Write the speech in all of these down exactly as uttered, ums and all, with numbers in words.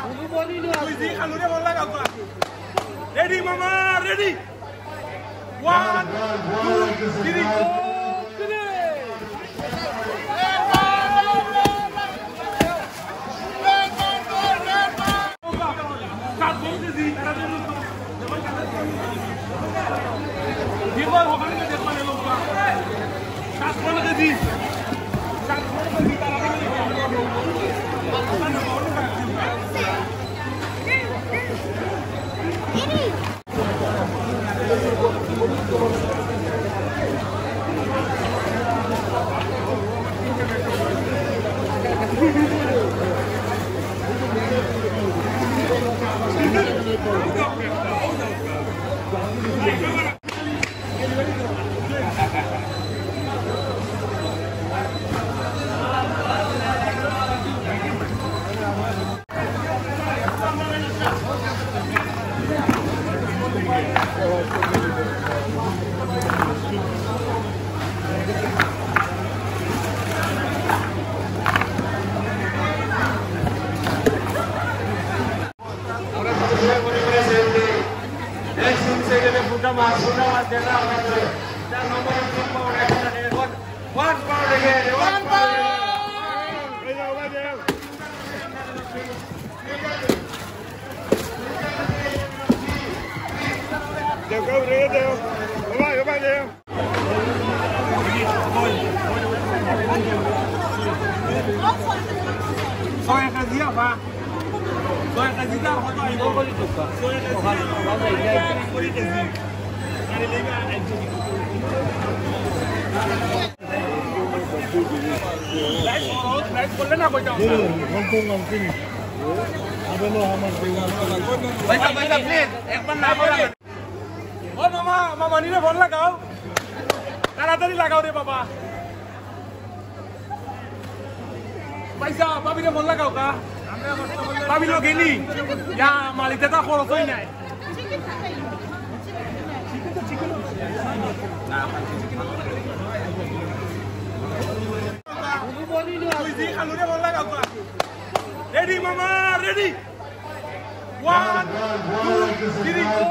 Kuisi kalau dia bola kau kuat. Ready mama, ready. One, two, three, go. Đều câu rê đều, các bạn các bạn đều. Soalnya kan dia apa? Soalnya kan dia apa tuh? Ibu kau itu kan? Soalnya kan dia apa? Ibu itu sih. Ada lima aja. Light out, light boleh nak baca? Ngomong ngomong. Ada no hamas dengan. Baca baca please. Ek pan nak boleh. Oh mama, mama ni phone লাগাও তাড়াতাড়ি লাগাও রে বাবা পয়সা বাবি রে phone লাগাও কা বাবি লো গেলি ইয়া মালিকটা তা খরচ হই নাই কুইজি খালু রে ফোন লাগাও কা রেডি মামা ready one two three go.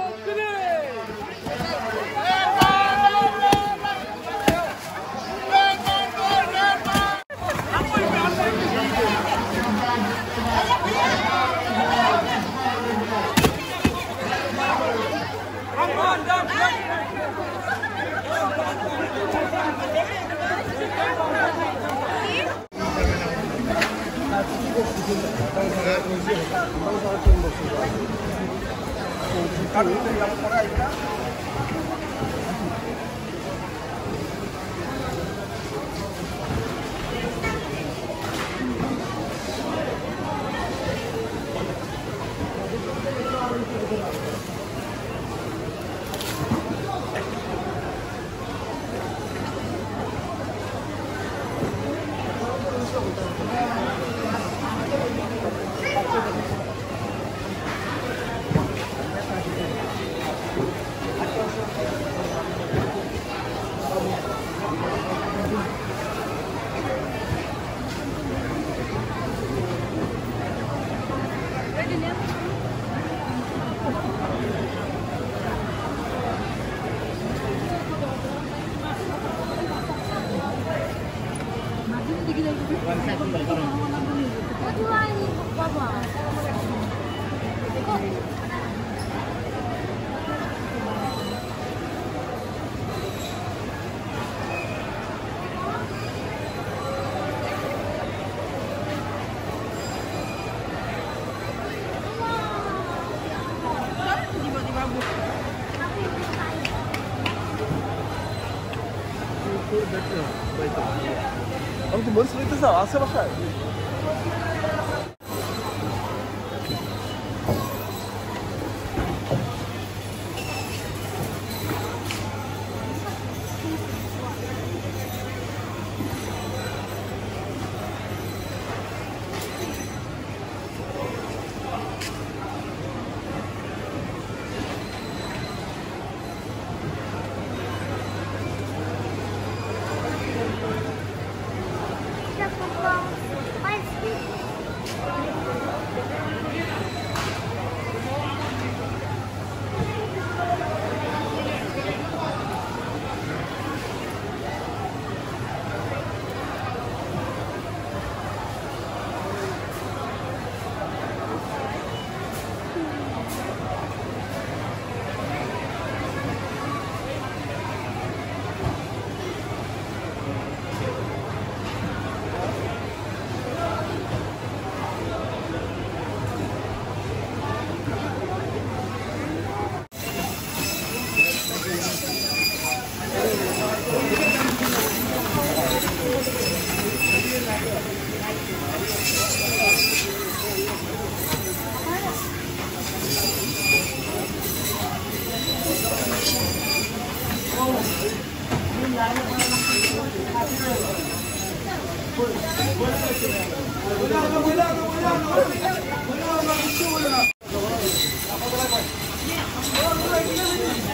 아무튼 뭔 소리 뜻아 아세바카 Bye.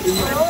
Hello?